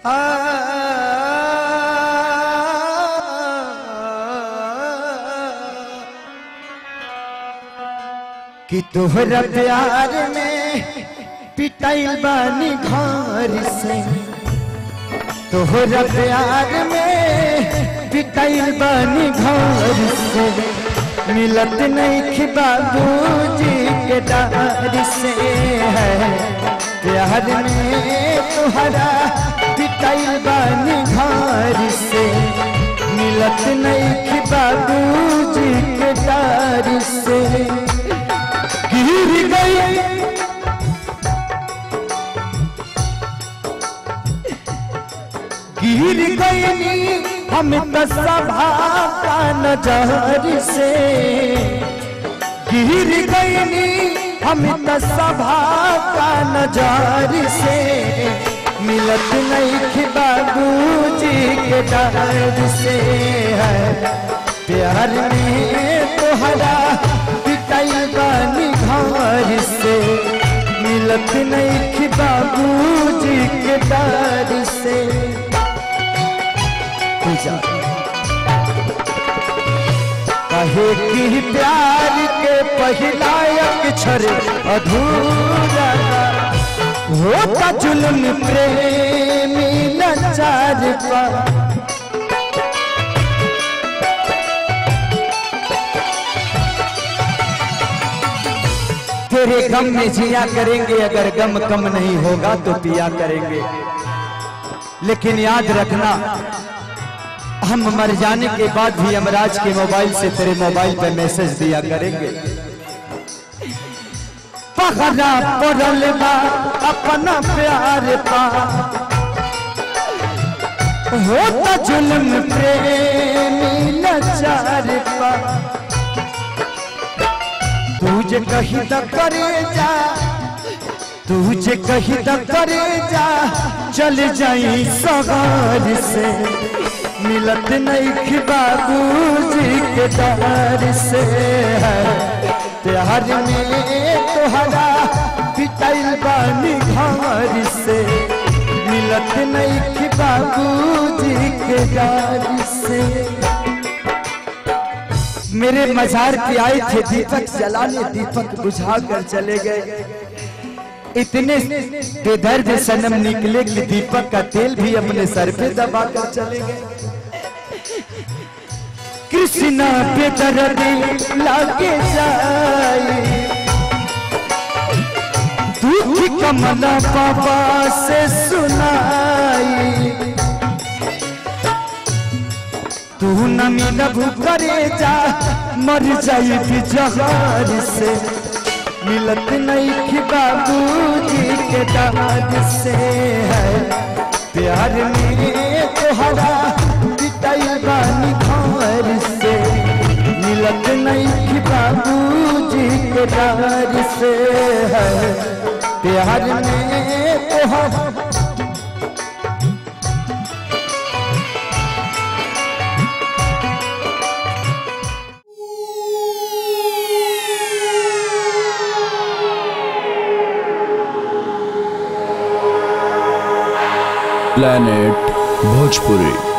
कि तोहरा प्यार में पिटाइल बानी घर से, तोहरा प्यार में पिटाइल बानी घर से, मिलत नहीं बाबूजी के डार से है। प्यार में तोहरा पिटाइल बानी घर से, मिलत नहीं बाबूजी के डार से। गिर गई हम सभा का नजर से, गिर गई हम सभा का नजर से, मिलत नहीं बाबूजी के डर से है। प्यार में तोहरा पिटाइल बानी घर से, मिलत नहीं बाबूजी के डर से। कहे कि प्यार के पहला अक्षर अधूरा होता, जुल्म प्रेमी लाचार पर। तेरे गम में जिया करेंगे, अगर गम कम नहीं होगा तो पिया करेंगे। लेकिन याद रखना, हम मर जाने के बाद भी यमराज के मोबाइल से तेरे मोबाइल पर मैसेज दिया करेंगे। पगला पड़ल बा अपना प्यार पा, होता जुल्म प्रेमी लाचार पा। तुझे कहीं तो करे जा, तुझे कहीं तो करे जा, चल जाई सगार से, मिलत नहीं बाबूजी के डर से है। प्यार में तोहरा पिटाइल बानी घर से, मिलत नहीं बाबूजी के डर से। मेरे मजार पे आए थे दीपक जलाने, दीपक बुझा कर चले गए। इतने बेदर्द सनम निकले कि दीपक का तेल भी अपने सर पे दबा कर चले गए। कृष्णा बेदर्दी लागे जाए, दुख कमला बाबा से सुनाई। तू न मिलबू करे जा, मर जाई जहर से, मिलत नहीं बाबूजी के डर से है। प्यार में तोहरा पिटाइल बानी घर से, मिलत नहीं बाबूजी के डर से है। प्यार में तोहरा प्लैनेट भोजपुरी।